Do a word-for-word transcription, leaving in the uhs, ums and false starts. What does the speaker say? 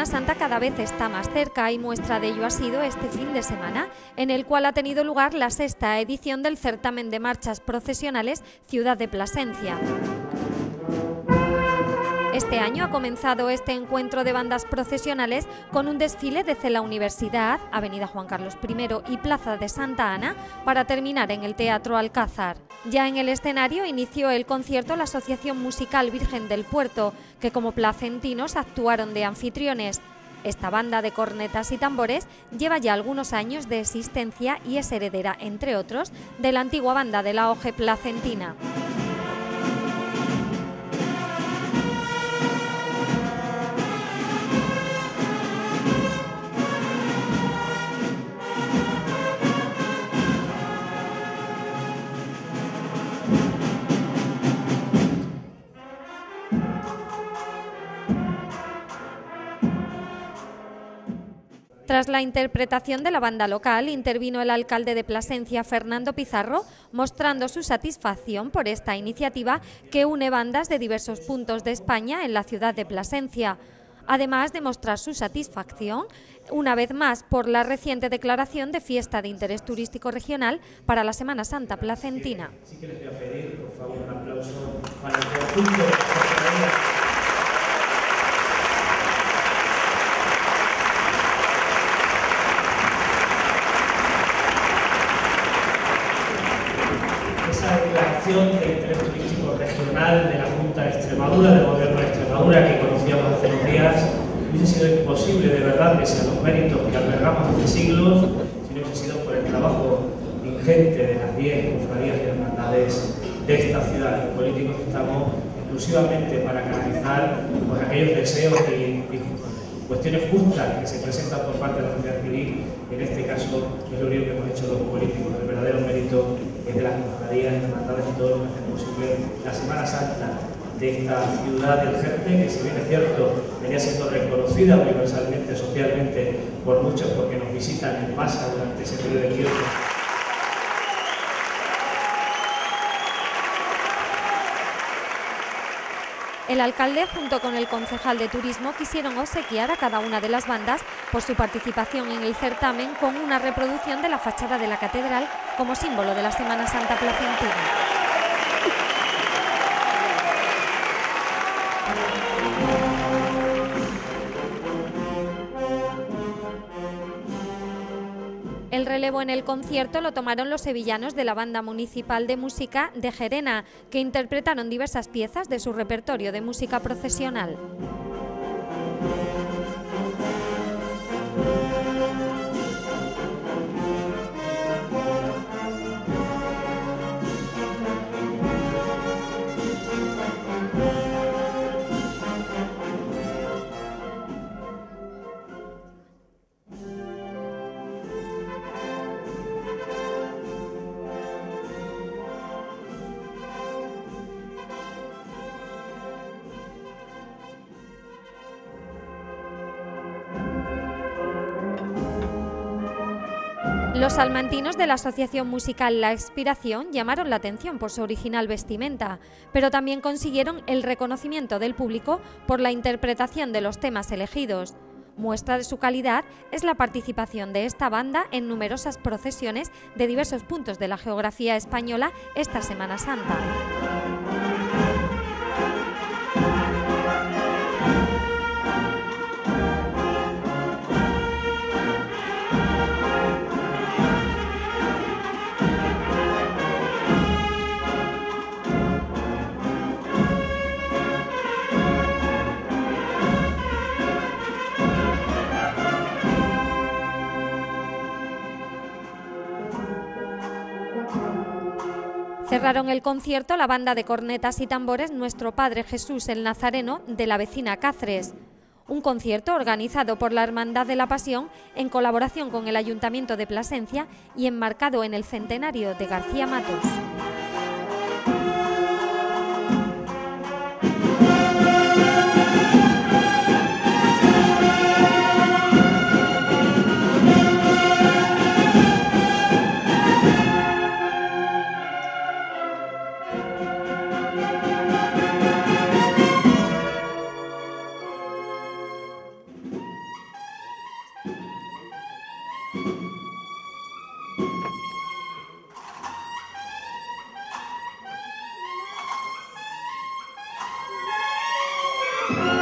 Semana Santa cada vez está más cerca y muestra de ello ha sido este fin de semana, en el cual ha tenido lugar la sexta edición del certamen de marchas procesionales Ciudad de Plasencia. Este año ha comenzado este encuentro de bandas procesionales con un desfile desde la Universidad, Avenida Juan Carlos primero y Plaza de Santa Ana, para terminar en el Teatro Alcázar. Ya en el escenario inició el concierto la Asociación Musical Virgen del Puerto, que como placentinos actuaron de anfitriones. Esta banda de cornetas y tambores lleva ya algunos años de existencia y es heredera, entre otros, de la antigua banda de la O G placentina. Tras la interpretación de la banda local, intervino el alcalde de Plasencia, Fernando Pizarro, mostrando su satisfacción por esta iniciativa que une bandas de diversos puntos de España en la ciudad de Plasencia. Además de mostrar su satisfacción, una vez más, por la reciente declaración de fiesta de interés turístico regional para la Semana Santa placentina. Sí que les voy a pedir, por favor, un aplauso para el conjunto. Declaración de interés turístico regional de la Junta de Extremadura, del Gobierno de Extremadura, que conocíamos hace unos días, hubiese sido imposible de verdad, pese a los méritos que albergamos hace siglos, si no hubiese sido por el trabajo ingente de las diez cofradías y hermandades de esta ciudad. Los políticos estamos exclusivamente para canalizar pues, aquellos deseos y, y cuestiones justas que se presentan por parte de la sociedad civil. En este caso es lo único que hemos hecho los políticos. El verdadero mérito es de las cofradías, de las hermandades y todo lo que hace posible la Semana Santa de esta ciudad del Jerte, que si bien es cierto venía siendo reconocida universalmente, socialmente por muchos porque nos visitan en masa durante ese periodo de tiempo. El alcalde, junto con el concejal de turismo, quisieron obsequiar a cada una de las bandas por su participación en el certamen con una reproducción de la fachada de la catedral como símbolo de la Semana Santa placentina. El relevo en el concierto lo tomaron los sevillanos de la Banda Municipal de Música de Gerena, que interpretaron diversas piezas de su repertorio de música procesional. Los salmantinos de la Asociación Musical La Expiración llamaron la atención por su original vestimenta, pero también consiguieron el reconocimiento del público por la interpretación de los temas elegidos. Muestra de su calidad es la participación de esta banda en numerosas procesiones de diversos puntos de la geografía española esta Semana Santa. Cerraron el concierto la banda de cornetas y tambores Nuestro Padre Jesús el Nazareno de la vecina Cáceres. Un concierto organizado por la Hermandad de la Pasión en colaboración con el Ayuntamiento de Plasencia y enmarcado en el centenario de García Matos. Música